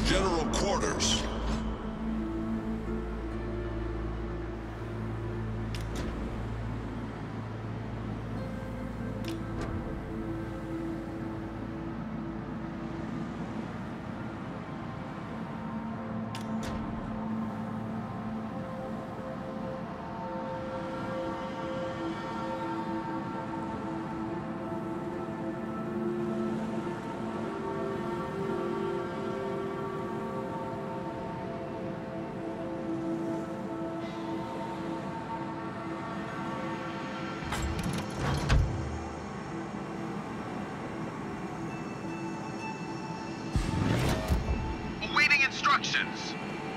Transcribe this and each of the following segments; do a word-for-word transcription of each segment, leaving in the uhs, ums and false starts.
General quarters. Instructions.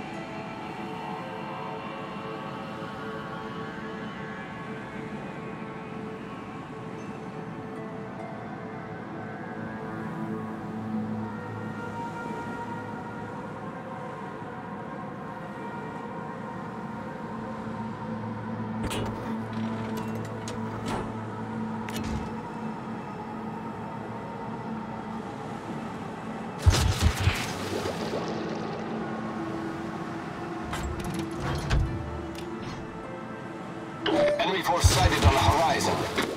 Enemy force sighted on the horizon.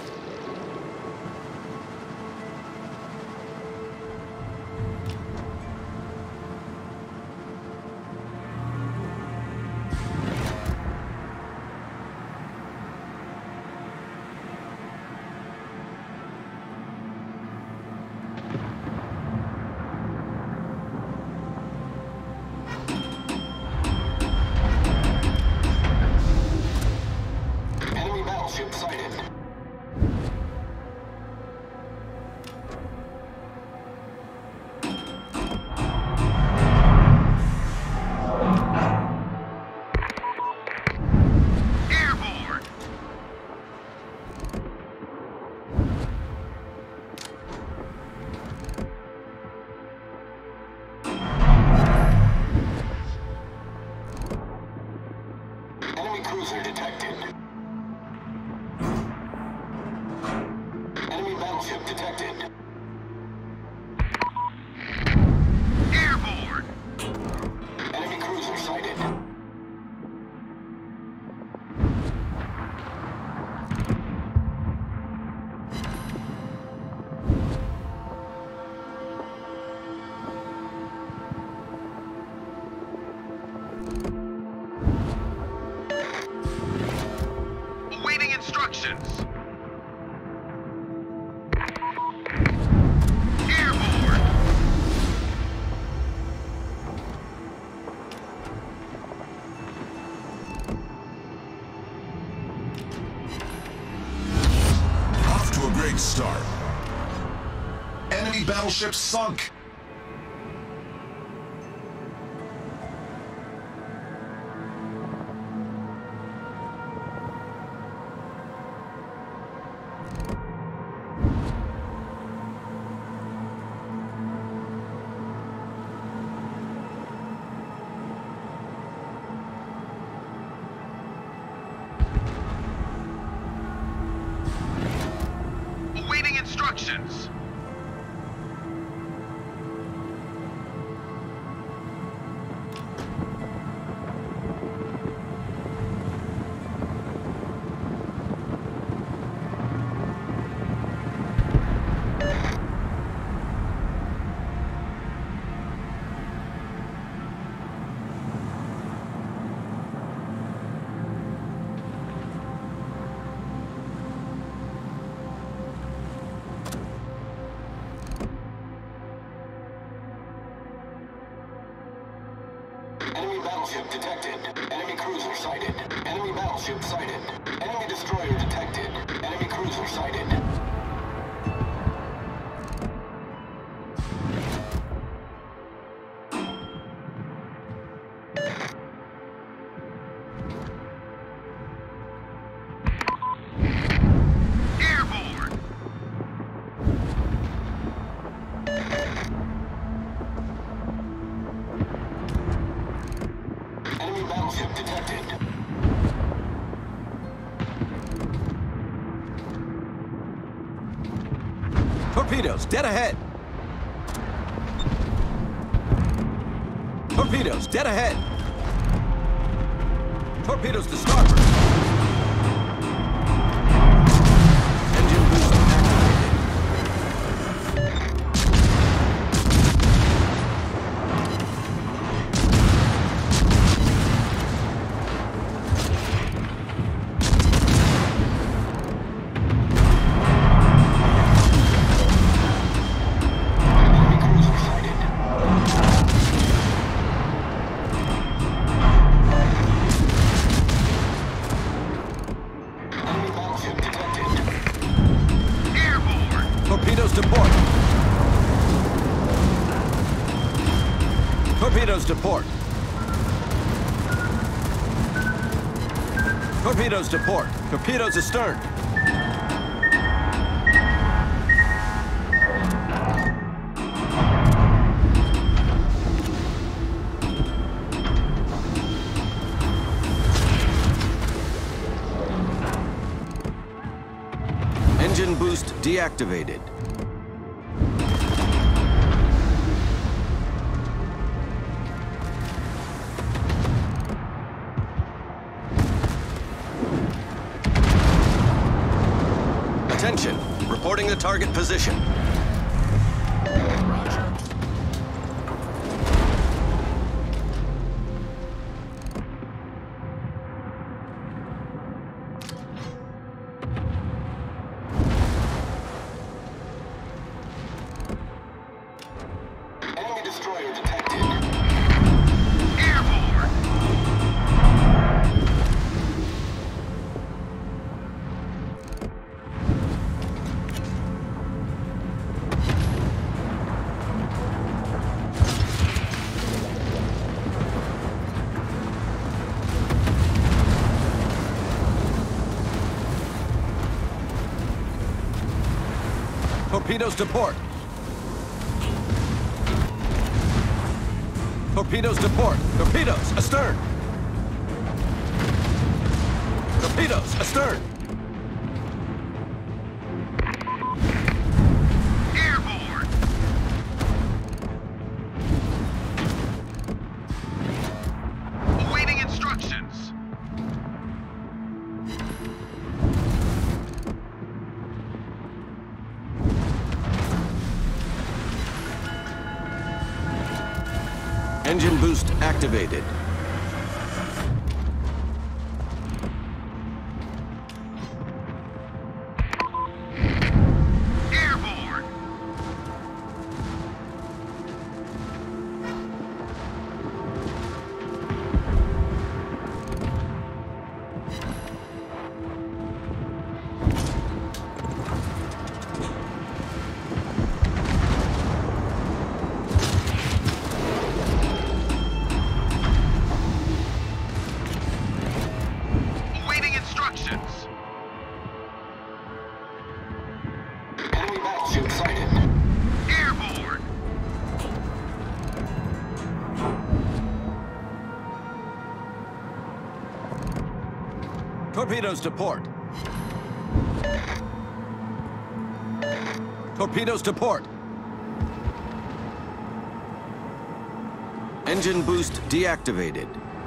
Battleship sighted. Airborne. Enemy cruiser detected. Enemy battleship detected. Airborne. Enemy cruiser sighted. Awaiting instructions. Airborne. Off to a great start. Enemy battleship sunk. Awaiting instructions. Enemy battleship detected. Enemy cruiser sighted. Enemy battleship sighted. Enemy destroyer detected. Enemy cruiser sighted. Airborne. Enemy battleship detected. Torpedoes, dead ahead! Torpedoes, dead ahead. Torpedoes to starboard. Engine boost activated. Torpedoes to port. Torpedoes to port. Torpedoes to port. Torpedoes astern. Engine boost deactivated. Attention, reporting the target position. Roger. Enemy destroyer detected. Airborne! Torpedoes to port. Torpedoes to port. Torpedoes astern. Torpedoes astern. Airborne! Awaiting instructions. Engine boost activated. Airborne! Awaiting instructions. Enemy battleship sighted. Airborne! Torpedoes to port. Torpedoes to port. Engine boost deactivated.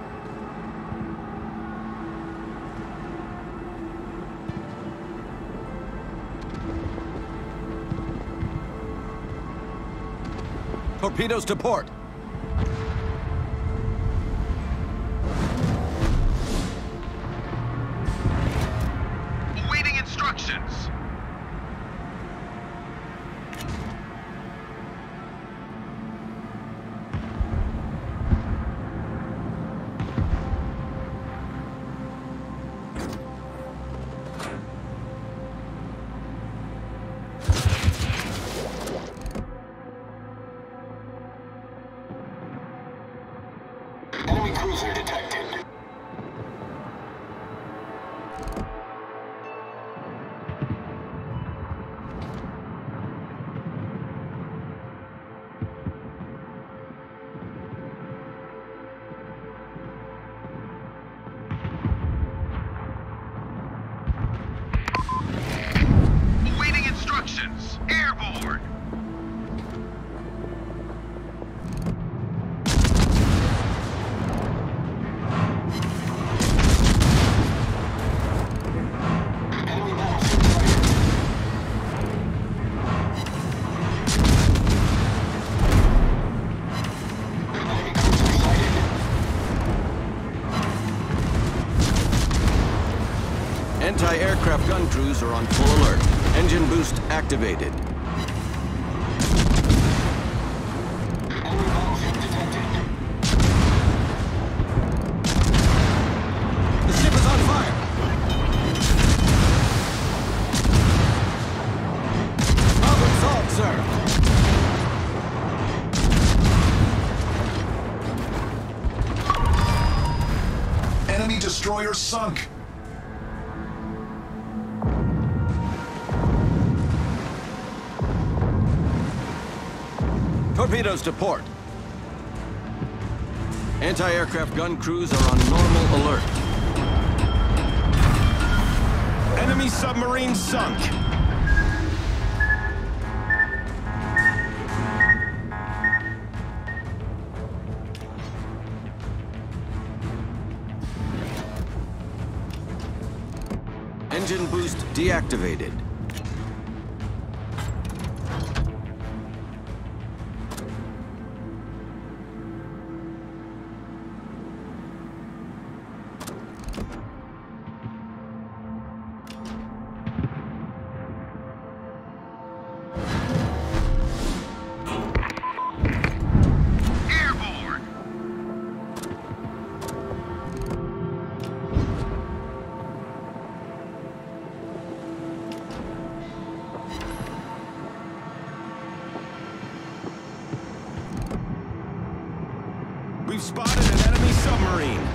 Torpedoes to port. Awaiting instructions. Enemy cruiser detected. Awaiting instructions. Airborne! Anti-aircraft gun crews are on full alert. Engine boost activated. Enemy battleship detected. The ship is on fire! Problem solved, sir. Enemy destroyer sunk. Torpedoes to port. Anti-aircraft gun crews are on normal alert. Enemy submarine sunk. Engine boost deactivated. Airborne! We've spotted an enemy submarine.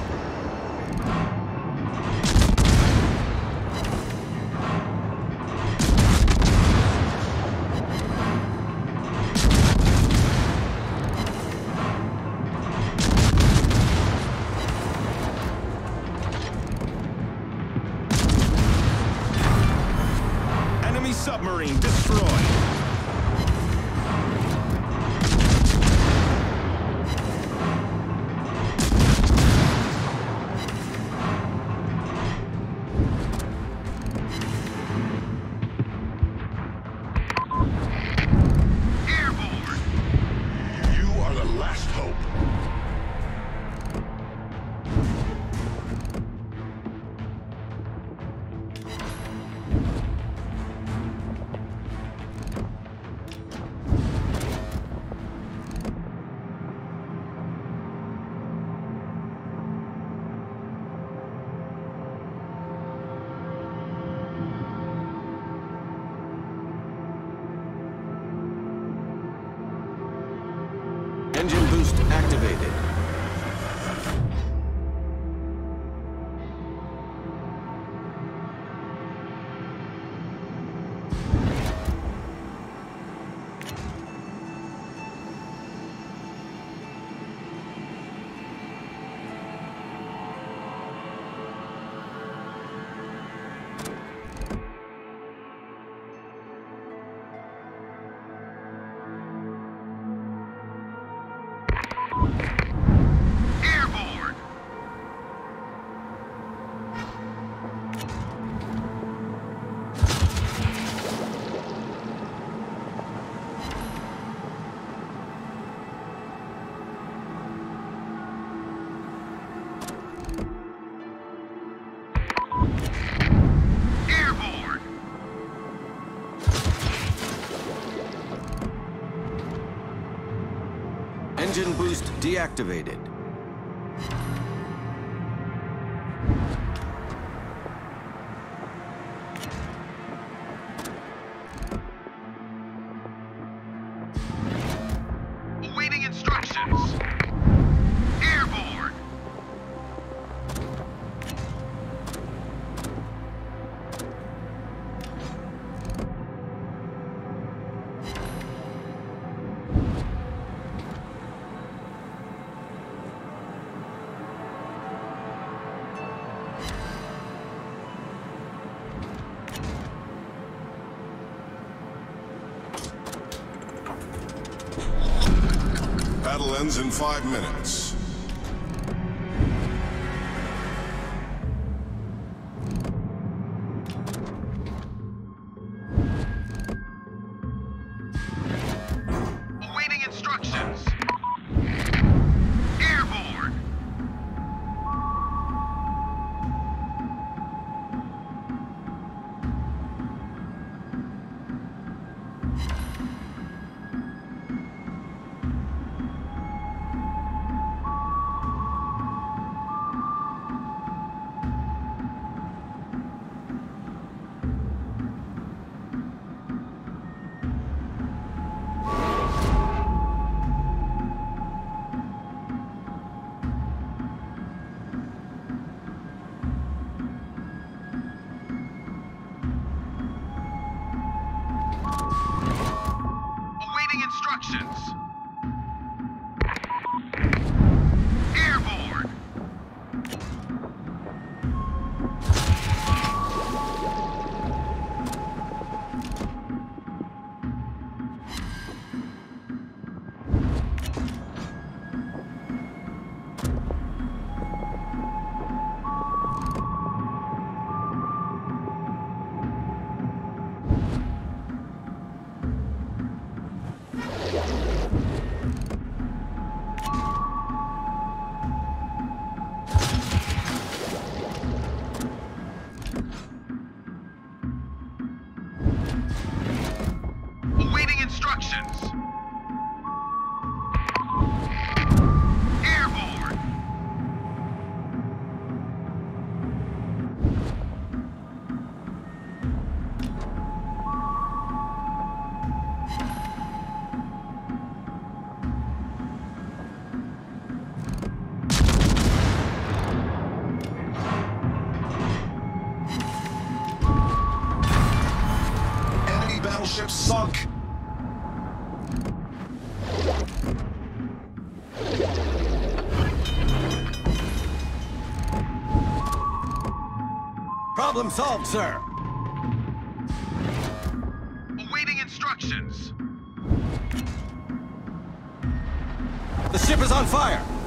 Enemy submarine destroyed. Airborne! You are the last hope. Engine boost activated. Airborne! Airborne! Engine boost deactivated. Awaiting instructions. Airborne! Battle ends in five minutes. Awaiting instructions. Airborne! sunk. Problem solved, sir. Awaiting instructions. The ship is on fire.